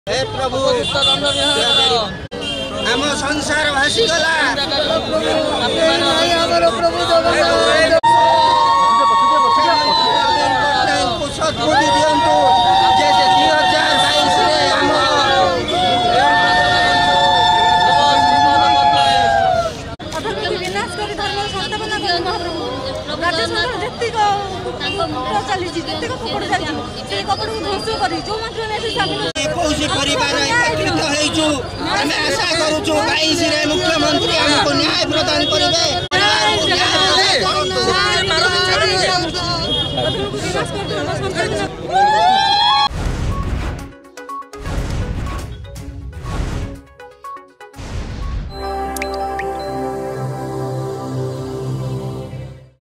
हे प्रभु आम संसार भासीगला सद्बुद्धि दिंतु जैसे 2022 परिवार एकत्रित होइछु आमे आशा करूछु 22 रे मुख्यमंत्री हमको न्याय प्रदान करिवे परिवार को न्याय